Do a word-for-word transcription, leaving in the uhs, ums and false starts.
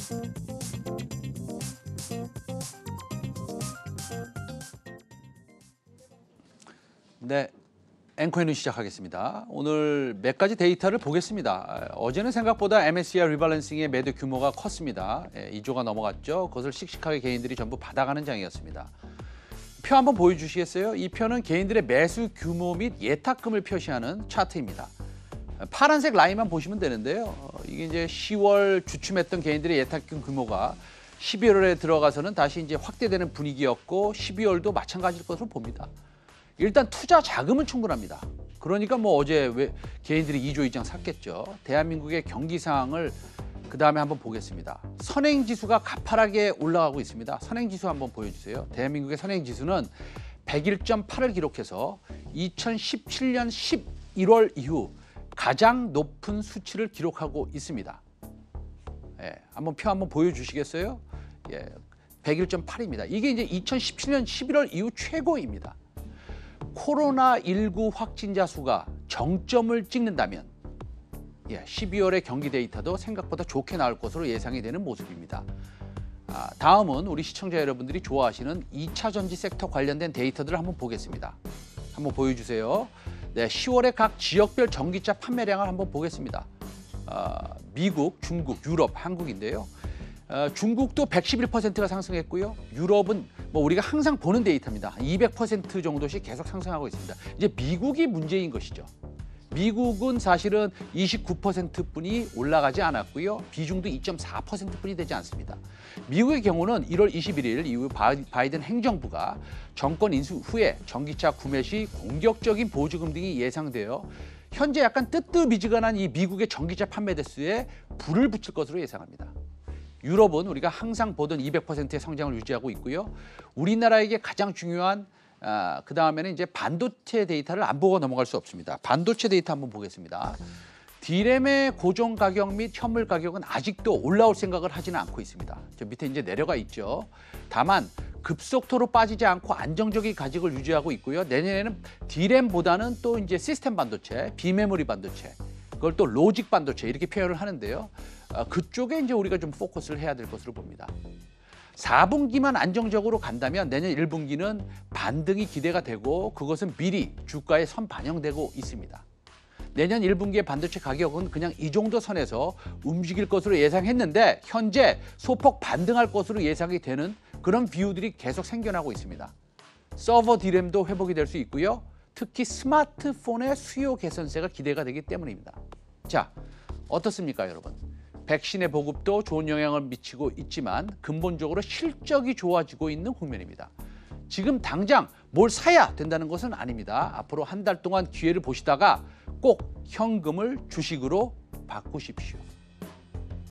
네, 앵커의 눈 시작하겠습니다. 오늘 몇 가지 데이터를 보겠습니다. 어제는 생각보다 엠에스시아이 리밸런싱의 매도 규모가 컸습니다. 이조가 넘어갔죠. 그것을 씩씩하게 개인들이 전부 받아가는 장이었습니다. 표 한번 보여주시겠어요? 이 표는 개인들의 매수 규모 및 예탁금을 표시하는 차트입니다. 파란색 라인만 보시면 되는데요. 이게 이제 시월 주춤했던 개인들의 예탁금 규모가 십이월에 들어가서는 다시 이제 확대되는 분위기였고 십이월도 마찬가지일 것으로 봅니다. 일단 투자 자금은 충분합니다. 그러니까 뭐 어제 왜 개인들이 이조 이상 샀겠죠. 대한민국의 경기 상황을 그 다음에 한번 보겠습니다. 선행지수가 가파르게 올라가고 있습니다. 선행지수 한번 보여주세요. 대한민국의 선행지수는 백일 점 팔을 기록해서 이천십칠 년 십일월 이후 가장 높은 수치를 기록하고 있습니다. 예, 한번 표 한번 보여주시겠어요? 예, 백일 점 팔입니다. 이게 이제 이천십칠 년 십일월 이후 최고입니다. 코로나 십구 확진자 수가 정점을 찍는다면 예, 십이월의 경기 데이터도 생각보다 좋게 나올 것으로 예상이 되는 모습입니다. 아, 다음은 우리 시청자 여러분들이 좋아하시는 이 차 전지 섹터 관련된 데이터들을 한번 보겠습니다. 한번 보여주세요. 네, 시월의 각 지역별 전기차 판매량을 한번 보겠습니다. 아, 미국, 중국, 유럽, 한국인데요. 어, 중국도 백십일 퍼센트가 상승했고요. 유럽은 뭐 우리가 항상 보는 데이터입니다. 이백 퍼센트 정도씩 계속 상승하고 있습니다. 이제 미국이 문제인 것이죠. 미국은 사실은 이십구 퍼센트뿐이 올라가지 않았고요. 비중도 이 점 사 퍼센트뿐이 되지 않습니다. 미국의 경우는 일월 이십일일 이후 바이든 행정부가 정권 인수 후에 전기차 구매 시 공격적인 보조금 등이 예상되어 현재 약간 뜨뜻미지근한 이 미국의 전기차 판매 대수에 불을 붙일 것으로 예상합니다. 유럽은 우리가 항상 보던 이백 퍼센트의 성장을 유지하고 있고요. 우리나라에게 가장 중요한 아, 그 다음에는 이제 반도체 데이터를 안 보고 넘어갈 수 없습니다. 반도체 데이터 한번 보겠습니다. 디램의 고정 가격 및 현물 가격은 아직도 올라올 생각을 하지는 않고 있습니다. 저 밑에 이제 내려가 있죠. 다만 급속도로 빠지지 않고 안정적인 가격을 유지하고 있고요. 내년에는 디램보다는 또 이제 시스템 반도체, 비메모리 반도체, 그걸 또 로직 반도체 이렇게 표현을 하는데요. 아, 그쪽에 이제 우리가 좀 포커스를 해야 될 것으로 봅니다. 사 분기만 안정적으로 간다면 내년 일 분기는 반등이 기대가 되고 그것은 미리 주가에 선 반영되고 있습니다. 내년 일 분기의 반도체 가격은 그냥 이 정도 선에서 움직일 것으로 예상했는데 현재 소폭 반등할 것으로 예상이 되는 그런 비유들이 계속 생겨나고 있습니다. 서버 디램도 회복이 될 수 있고요. 특히 스마트폰의 수요 개선세가 기대가 되기 때문입니다. 자, 어떻습니까, 여러분? 백신의 보급도 좋은 영향을 미치고 있지만 근본적으로 실적이 좋아지고 있는 국면입니다. 지금 당장 뭘 사야 된다는 것은 아닙니다. 앞으로 한 달 동안 기회를 보시다가 꼭 현금을 주식으로 바꾸십시오.